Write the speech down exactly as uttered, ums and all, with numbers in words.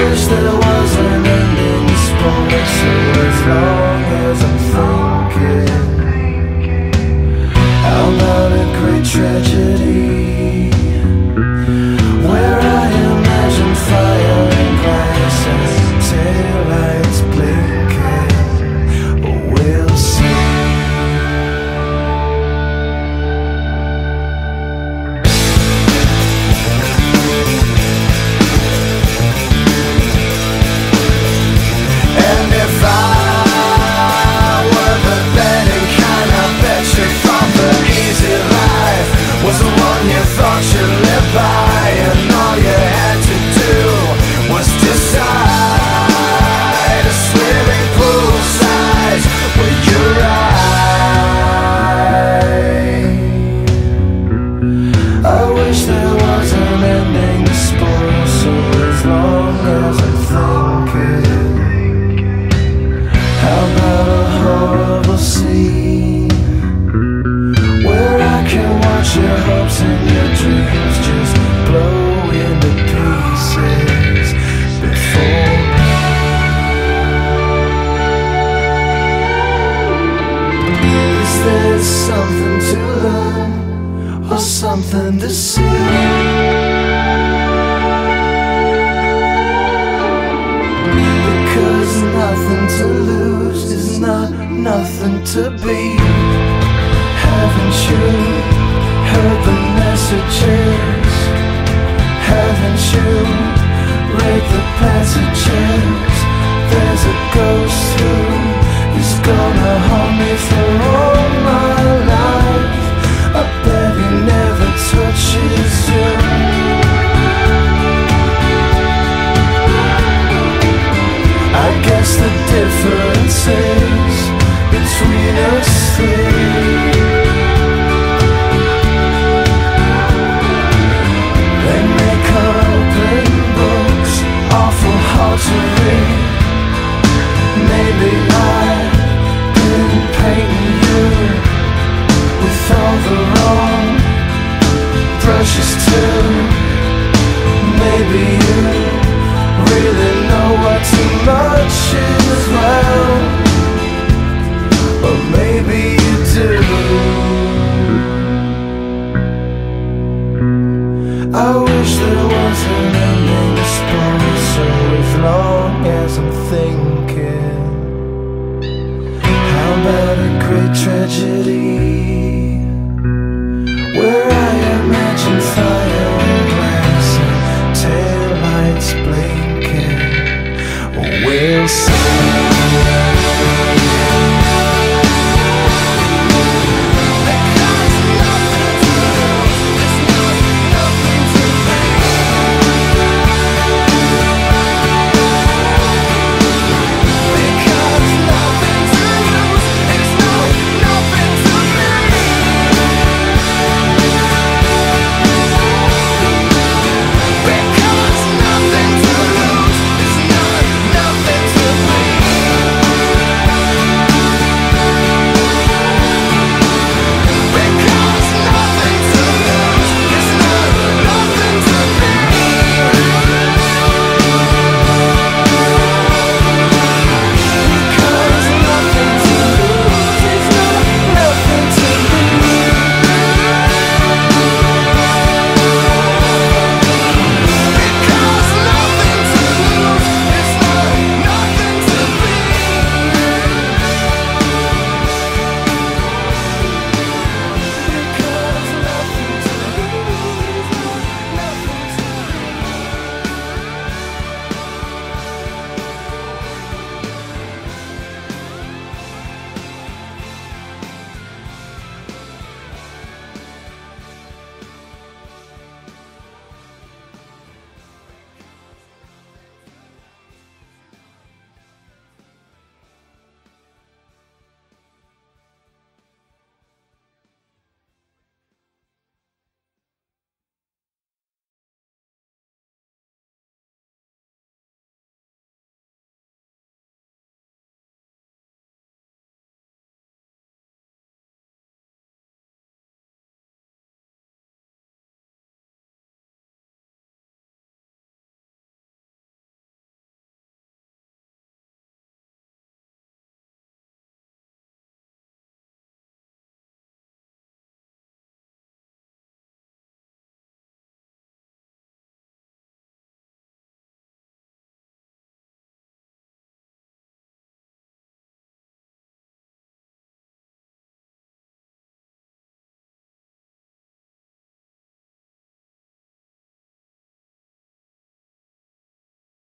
wish there was an ending to sport, so as long as I'm thinking, how about a great tragedy, where I imagine fire and glass and taillights blinking. We'll see. And if I were the betting kind, I bet you thought the easy life was the one you thought you'd live by, and all you had to do was decide a swimming pool size with your right. I wish there was an ending to spoil, so as long as I'm thinking, how about a horrible scene where I can watch your hopes and your dreams just blow into pieces before me? Is there something to learn or something to see? Because nothing to lose is not nothing to be. Haven't you heard the messages? Haven't you read the passages? There's a ghost who is gonna haunt me for all my life. I bet he never touches you. I guess the difference is between us three. They make open books awful hard to read. Maybe I've been painting you with all the wrong brushes too. Maybe you really know what too much is, well, or maybe you do. I wish there was an ending to sport, so as long as I'm thinking, how about a great tragedy?